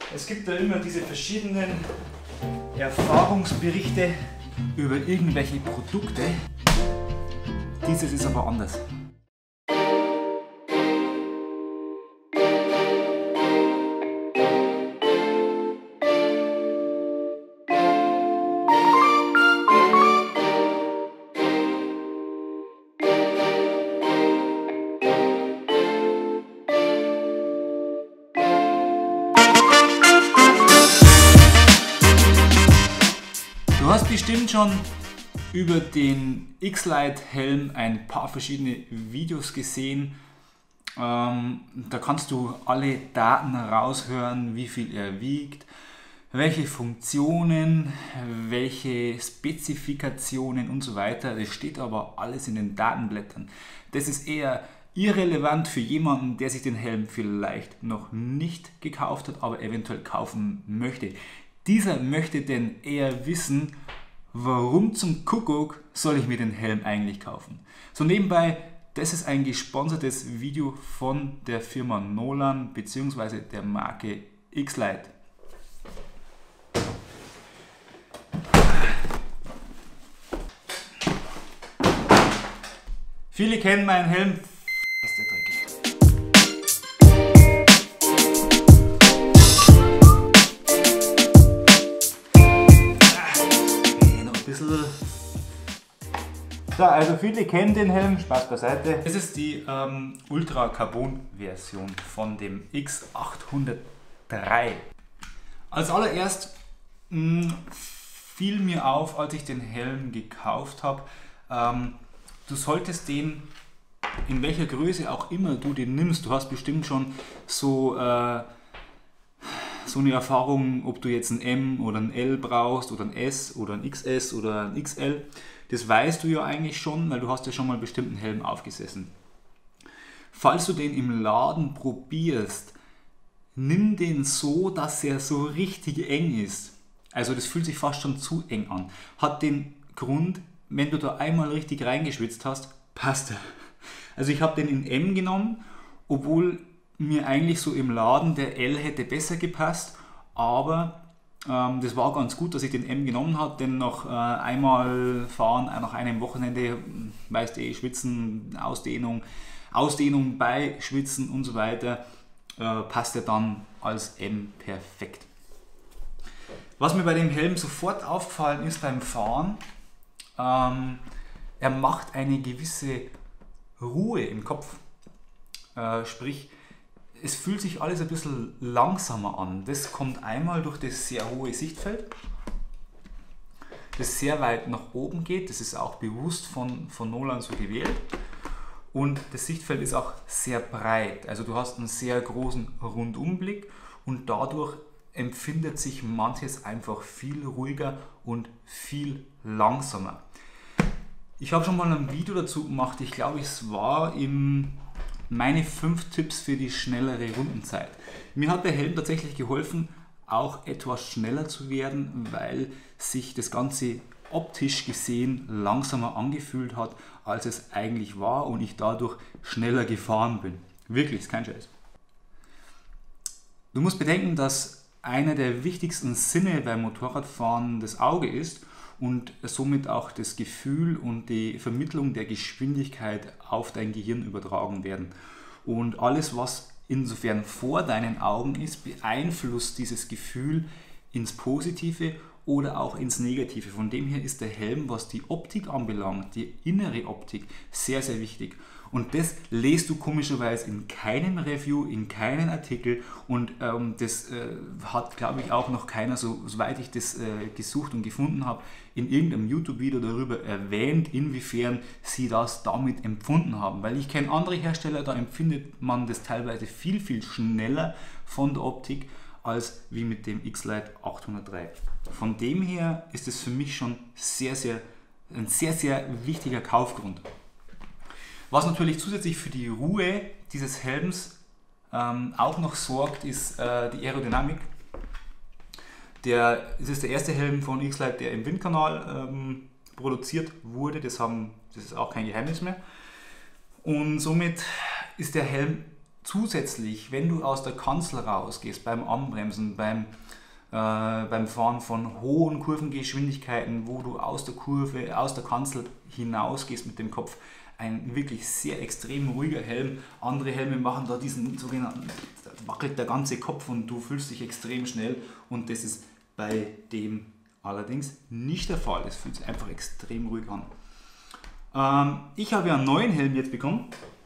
Es gibt da immer diese verschiedenen Erfahrungsberichte über irgendwelche Produkte. Dieses ist aber anders. Du hast bestimmt schon über den X-Lite Helm ein paar verschiedene Videos gesehen. Da kannst du alle Daten raushören, wie viel er wiegt, welche Funktionen, welche Spezifikationen und so weiter. Das steht aber alles in den Datenblättern. Das ist eher irrelevant für jemanden, der sich den Helm vielleicht noch nicht gekauft hat, aber eventuell kaufen möchte. Dieser möchte denn eher wissen, warum zum Kuckuck soll ich mir den Helm eigentlich kaufen. So nebenbei, das ist ein gesponsertes Video von der Firma Nolan bzw. der Marke X-Lite. Viele kennen meinen Helm. Ist der dreckig. So, also viele kennen den Helm, Spaß beiseite. Das ist die Ultra Carbon Version von dem X803. Als allererst fiel mir auf, als ich den Helm gekauft habe, du solltest den, in welcher Größe auch immer du den nimmst, du hast bestimmt schon so eine Erfahrung, ob du jetzt ein M oder ein L brauchst oder ein S oder ein XS oder ein XL. Das weißt du ja eigentlich schon, weil du hast ja schon mal einen bestimmten Helm aufgesessen. Falls du den im Laden probierst, nimm den so, dass er so richtig eng ist. Also das fühlt sich fast schon zu eng an. Hat den Grund, wenn du da einmal richtig reingeschwitzt hast, passt er. Also ich habe den in M genommen, obwohl mir eigentlich so im Laden der L hätte besser gepasst, aber das war ganz gut, dass ich den M genommen habe, denn nach einmal fahren, nach einem Wochenende, weißt du, schwitzen, Ausdehnung bei Schwitzen und so weiter, passt er dann als M perfekt. Was mir bei dem Helm sofort aufgefallen ist beim Fahren, er macht eine gewisse Ruhe im Kopf, sprich, es fühlt sich alles ein bisschen langsamer an. Das kommt einmal durch das sehr hohe Sichtfeld, das sehr weit nach oben geht. Das ist auch bewusst von Nolan so gewählt. Und das Sichtfeld ist auch sehr breit. Also du hast einen sehr großen Rundumblick und dadurch empfindet sich manches einfach viel ruhiger und viel langsamer. Ich habe schon mal ein Video dazu gemacht. Ich glaube, es war meine 5 Tipps für die schnellere Rundenzeit. Mir hat der Helm tatsächlich geholfen, auch etwas schneller zu werden, weil sich das Ganze optisch gesehen langsamer angefühlt hat, als es eigentlich war und ich dadurch schneller gefahren bin. Wirklich, ist kein Scheiß. Du musst bedenken, dass einer der wichtigsten Sinne beim Motorradfahren das Auge ist und somit auch das Gefühl und die Vermittlung der Geschwindigkeit auf dein Gehirn übertragen werden. Und alles, was insofern vor deinen Augen ist, beeinflusst dieses Gefühl ins Positive oder auch ins Negative. Von dem her ist der Helm, was die Optik anbelangt, die innere Optik, sehr, sehr wichtig. Und das lest du komischerweise in keinem Review, in keinem Artikel und das hat, glaube ich, auch noch keiner, soweit ich das gesucht und gefunden habe, in irgendeinem YouTube-Video darüber erwähnt, inwiefern sie das damit empfunden haben. Weil ich kenne andere Hersteller, da empfindet man das teilweise viel, viel schneller von der Optik als wie mit dem X-Lite 803. Von dem her ist es für mich schon ein sehr, sehr wichtiger Kaufgrund. Was natürlich zusätzlich für die Ruhe dieses Helms auch noch sorgt, ist die Aerodynamik. Es ist der erste Helm von X-Lite, der im Windkanal produziert wurde. Das ist auch kein Geheimnis mehr. Und somit ist der Helm zusätzlich, wenn du aus der Kanzel rausgehst, beim Anbremsen, beim Fahren von hohen Kurvengeschwindigkeiten, wo du aus der Kurve, aus der Kanzel hinausgehst mit dem Kopf, ein wirklich sehr extrem ruhiger Helm. Andere Helme machen da diesen sogenannten, da wackelt der ganze Kopf und du fühlst dich extrem schnell, und das ist bei dem allerdings nicht der Fall. Es fühlt sich einfach extrem ruhig an. Ich habe ja einen neuen Helm jetzt bekommen.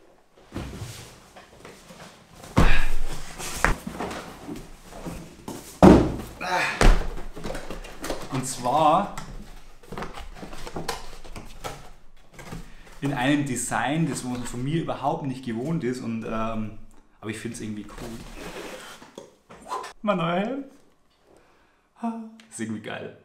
Und zwar in einem Design, das man von mir überhaupt nicht gewohnt ist, und, aber ich finde es irgendwie cool. Mein neuer Helm. Ist irgendwie geil.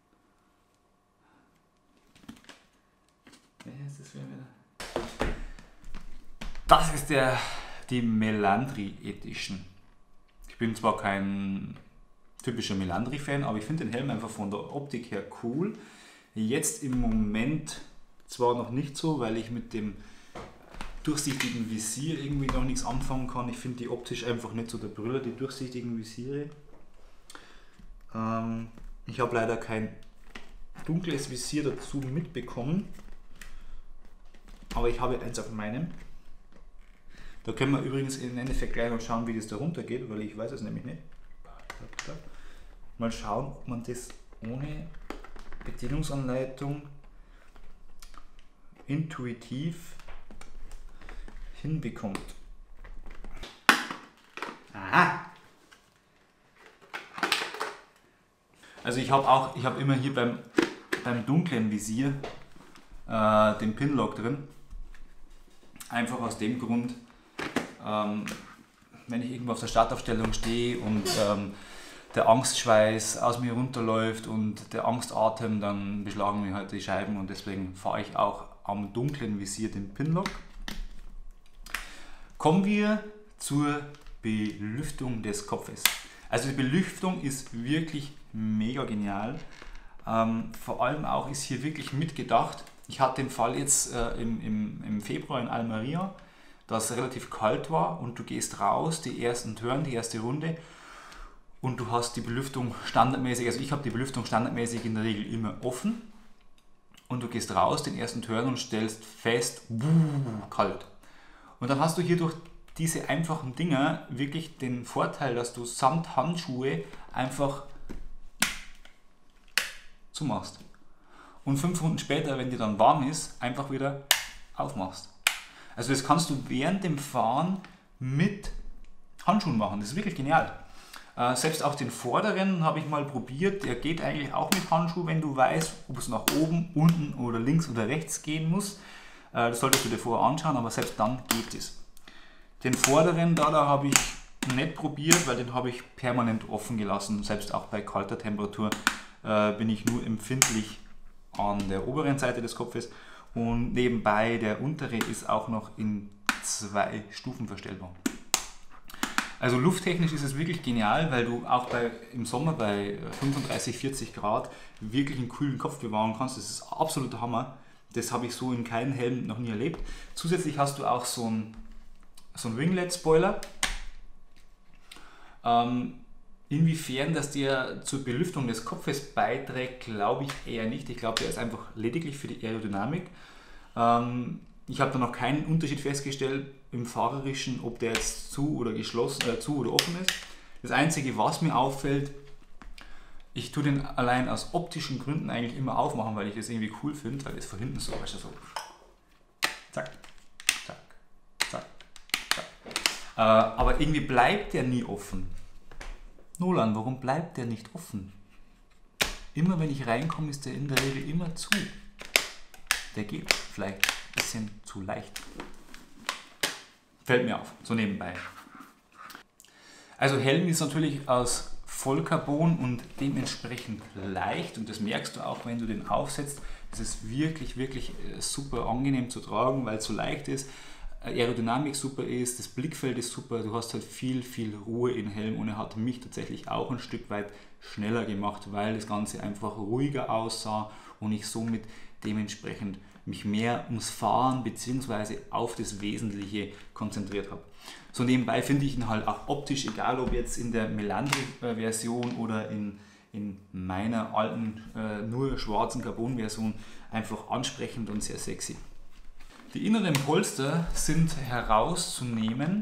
Das ist die Melandri Edition. Ich bin zwar kein typischer Melandri-Fan, aber ich finde den Helm einfach von der Optik her cool. Jetzt im Moment zwar noch nicht so, weil ich mit dem durchsichtigen Visier irgendwie noch nichts anfangen kann. Ich finde die optisch einfach nicht so der Brüller, die durchsichtigen Visiere. Ich habe leider kein dunkles Visier dazu mitbekommen, aber ich habe eins auf meinem. Da können wir übrigens im Endeffekt gleich noch schauen, wie das da runter geht, weil ich weiß es nämlich nicht. Mal schauen, ob man das ohne Bedienungsanleitung intuitiv hinbekommt. Aha! Also ich habe immer hier beim dunklen Visier den Pinlock drin. Einfach aus dem Grund, wenn ich irgendwo auf der Startaufstellung stehe und der Angstschweiß aus mir runterläuft und der Angstatem, dann beschlagen mir halt die Scheiben, und deswegen fahre ich auch am dunklen Visier den Pinlock. Kommen wir zur Belüftung des Kopfes. Also die Belüftung ist wirklich mega genial. Vor allem auch ist hier wirklich mitgedacht. Ich hatte den Fall jetzt im Februar in Almeria, dass es relativ kalt war und du gehst raus, die ersten Turn, die erste Runde, und du hast die Belüftung standardmäßig, also ich habe die Belüftung standardmäßig in der Regel immer offen, und du gehst raus, den ersten Turn, und stellst fest, kalt. Und dann hast du hier durch diese einfachen Dinger wirklich den Vorteil, dass du samt Handschuhe einfach zumachst. Und 5 Runden später, wenn dir dann warm ist, einfach wieder aufmachst. Also das kannst du während dem Fahren mit Handschuhen machen. Das ist wirklich genial. Selbst auch den vorderen habe ich mal probiert. Der geht eigentlich auch mit Handschuh, wenn du weißt, ob es nach oben, unten oder links oder rechts gehen muss. Das solltest du dir vorher anschauen, aber selbst dann geht es. Den vorderen da habe ich nicht probiert, weil den habe ich permanent offen gelassen. Selbst auch bei kalter Temperatur bin ich nur empfindlich an der oberen Seite des Kopfes, und nebenbei der untere ist auch noch in 2 Stufen verstellbar. Also lufttechnisch ist es wirklich genial, weil du auch im Sommer bei 35, 40 Grad wirklich einen kühlen Kopf bewahren kannst. Das ist absoluter Hammer. Das habe ich so in keinem Helm noch nie erlebt. Zusätzlich hast du auch so einen Winglet-Spoiler. Inwiefern das dir zur Belüftung des Kopfes beiträgt, glaube ich eher nicht. Ich glaube, der ist einfach lediglich für die Aerodynamik. Ich habe da noch keinen Unterschied festgestellt im Fahrerischen, ob der jetzt zu oder offen ist. Das Einzige, was mir auffällt, ich tue den allein aus optischen Gründen eigentlich immer aufmachen, weil ich das irgendwie cool finde, weil das von hinten so, weißt du, so zack, zack, zack, zack. Aber irgendwie bleibt der nie offen. Nolan, warum bleibt der nicht offen? Immer wenn ich reinkomme, ist der in der Regel immer zu. Der geht vielleicht ein bisschen zu leicht. Fällt mir auf, so nebenbei. Also Helm ist natürlich aus Vollcarbon und dementsprechend leicht, und das merkst du auch, wenn du den aufsetzt. Das ist wirklich, wirklich super angenehm zu tragen, weil es so leicht ist. Aerodynamik super ist, das Blickfeld ist super, du hast halt viel, viel Ruhe im Helm, und er hat mich tatsächlich auch ein Stück weit schneller gemacht, weil das Ganze einfach ruhiger aussah und ich somit dementsprechend mich mehr ums Fahren bzw. auf das Wesentliche konzentriert habe. So nebenbei finde ich ihn halt auch optisch, egal ob jetzt in der Melandri-Version oder in meiner alten, nur schwarzen Carbon-Version, einfach ansprechend und sehr sexy. Die inneren Polster sind herauszunehmen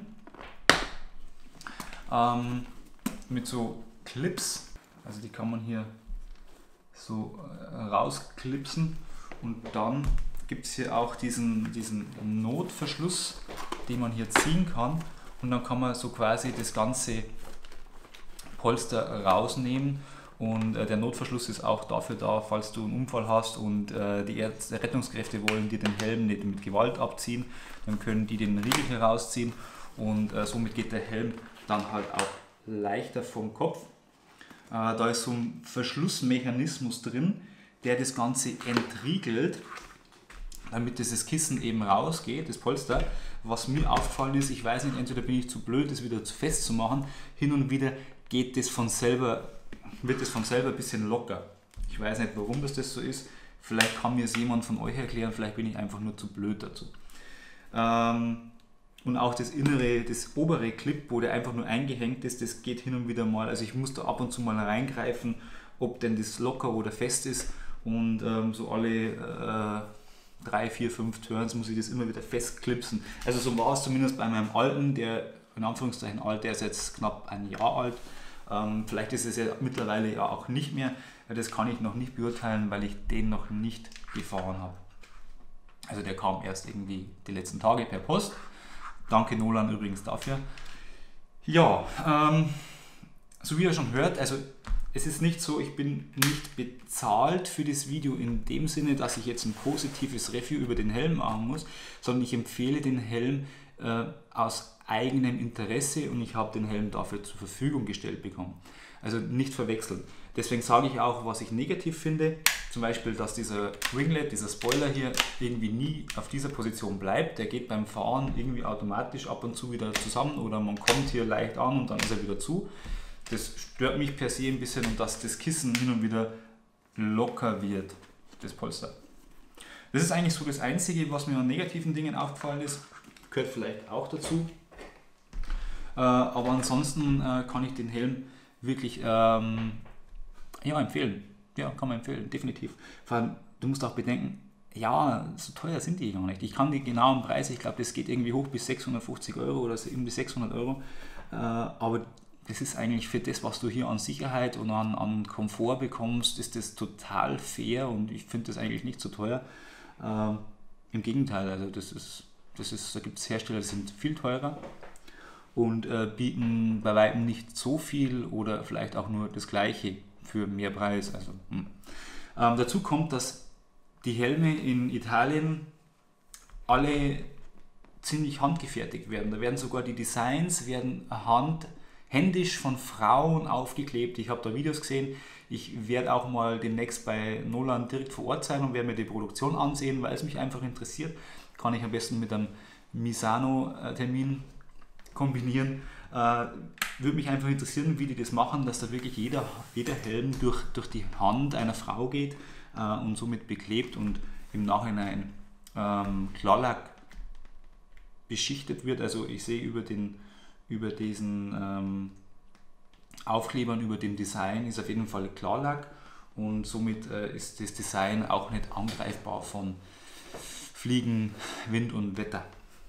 mit so Clips, also die kann man hier so rausklipsen, und dann gibt es hier auch diesen Notverschluss, den man hier ziehen kann, und dann kann man so quasi das ganze Polster rausnehmen. Und der Notverschluss ist auch dafür da, falls du einen Unfall hast und die Rettungskräfte wollen dir den Helm nicht mit Gewalt abziehen, dann können die den Riegel herausziehen, und somit geht der Helm dann halt auch leichter vom Kopf. Da ist so ein Verschlussmechanismus drin, der das Ganze entriegelt, damit dieses Kissen eben rausgeht, das Polster. Was mir aufgefallen ist, ich weiß nicht, entweder bin ich zu blöd, das wieder zu fest zu machen, hin und wieder geht das von selber, wird das von selber ein bisschen locker. Ich weiß nicht, warum das so ist. Vielleicht kann mir es jemand von euch erklären, vielleicht bin ich einfach nur zu blöd dazu. Und auch das obere Clip, wo der einfach nur eingehängt ist, das geht hin und wieder mal. Also ich muss da ab und zu mal reingreifen, ob denn das locker oder fest ist. Und so alle 3, 4, 5 Turns muss ich das immer wieder festklipsen. Also so war es zumindest bei meinem alten, der in Anführungszeichen alt, der ist jetzt knapp ein Jahr alt. Vielleicht ist es ja mittlerweile ja auch nicht mehr. Das kann ich noch nicht beurteilen, weil ich den noch nicht gefahren habe. Also der kam erst irgendwie die letzten Tage per Post. Danke Nolan übrigens dafür. Ja, so wie ihr schon hört, also es ist nicht so, ich bin nicht bezahlt für das Video in dem Sinne, dass ich jetzt ein positives Review über den Helm machen muss, sondern ich empfehle den Helm aus eigenem Interesse, und ich habe den Helm dafür zur Verfügung gestellt bekommen. Also nicht verwechseln. Deswegen sage ich auch, was ich negativ finde. Zum Beispiel, dass dieser Winglet, dieser Spoiler hier irgendwie nie auf dieser Position bleibt. Der geht beim Fahren irgendwie automatisch ab und zu wieder zusammen, oder man kommt hier leicht an und dann ist er wieder zu. Das stört mich per se ein bisschen, und dass das Kissen hin und wieder locker wird, das Polster. Das ist eigentlich so das Einzige, was mir an negativen Dingen aufgefallen ist. Gehört vielleicht auch dazu. Aber ansonsten kann ich den Helm wirklich empfehlen. Ja, kann man empfehlen, definitiv. Vor allem, du musst auch bedenken, ja, so teuer sind die gar nicht. Ich kann die genauen Preise, ich glaube, das geht irgendwie hoch bis 650 Euro oder irgendwie 600 Euro. Aber das ist eigentlich für das, was du hier an Sicherheit und an Komfort bekommst, ist das total fair, und ich finde das eigentlich nicht so teuer. Im Gegenteil, also da gibt es Hersteller, die sind viel teurer und bieten bei weitem nicht so viel oder vielleicht auch nur das Gleiche für mehr Preis. Also, dazu kommt, dass die Helme in Italien alle ziemlich handgefertigt werden. Da werden sogar die Designs händisch von Frauen aufgeklebt. Ich habe da Videos gesehen. Ich werde auch mal demnächst bei Nolan direkt vor Ort sein und werde mir die Produktion ansehen, weil es mich einfach interessiert. Kann ich am besten mit einem Misano-Termin kombinieren. Würde mich einfach interessieren, wie die das machen, dass da wirklich jeder Helm durch die Hand einer Frau geht und somit beklebt und im Nachhinein Klarlack beschichtet wird. Also ich sehe über diesen Aufklebern, über dem Design ist auf jeden Fall Klarlack, und somit ist das Design auch nicht angreifbar von Fliegen, Wind und Wetter.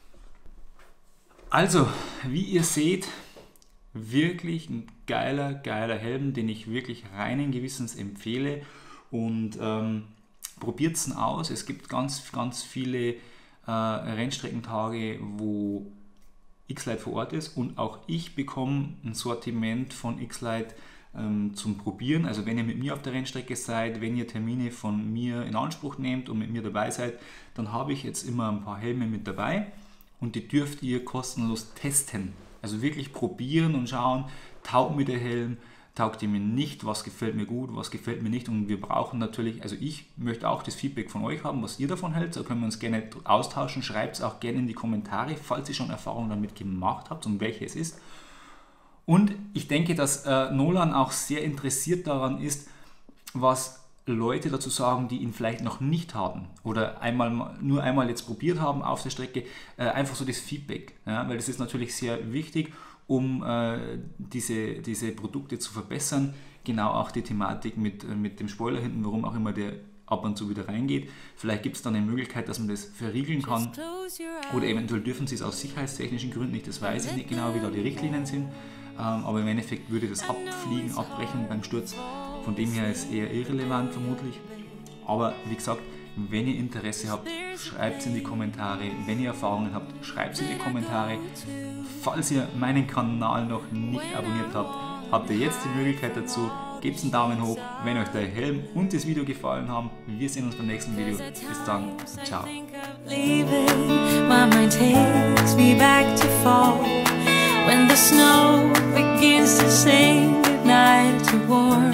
Also, wie ihr seht, wirklich ein geiler Helm, den ich wirklich reinen Gewissens empfehle, und probiert es aus. Es gibt ganz, ganz viele Rennstreckentage, wo X-Lite vor Ort ist, und auch ich bekomme ein Sortiment von X-Lite zum Probieren. Also wenn ihr mit mir auf der Rennstrecke seid, wenn ihr Termine von mir in Anspruch nehmt und mit mir dabei seid, dann habe ich jetzt immer ein paar Helme mit dabei, und die dürft ihr kostenlos testen. Also wirklich probieren und schauen, taugt mir der Helm, taugt ihr mir nicht, was gefällt mir gut, was gefällt mir nicht. Und wir brauchen natürlich, also ich möchte auch das Feedback von euch haben, was ihr davon hält. Da können wir uns gerne austauschen. Schreibt es auch gerne in die Kommentare, falls ihr schon Erfahrungen damit gemacht habt und welche es ist. Und ich denke, dass Nolan auch sehr interessiert daran ist, was Leute dazu sagen, die ihn vielleicht noch nicht haben oder nur einmal jetzt probiert haben auf der Strecke, einfach so das Feedback, ja, weil das ist natürlich sehr wichtig, um diese Produkte zu verbessern. Genau auch die Thematik mit dem Spoiler hinten, warum auch immer der ab und zu wieder reingeht. Vielleicht gibt es dann eine Möglichkeit, dass man das verriegeln kann oder eventuell dürfen sie es aus sicherheitstechnischen Gründen nicht, das weiß ich nicht genau, wie da die Richtlinien sind, aber im Endeffekt würde das Abfliegen, Abbrechen beim Sturz, von dem her ist eher irrelevant vermutlich. Aber wie gesagt, wenn ihr Interesse habt, schreibt es in die Kommentare. Wenn ihr Erfahrungen habt, schreibt es in die Kommentare. Falls ihr meinen Kanal noch nicht abonniert habt, habt ihr jetzt die Möglichkeit dazu. Gebt einen Daumen hoch, wenn euch der Helm und das Video gefallen haben. Wir sehen uns beim nächsten Video. Bis dann und ciao. When the snow begins to sing, good night to warm.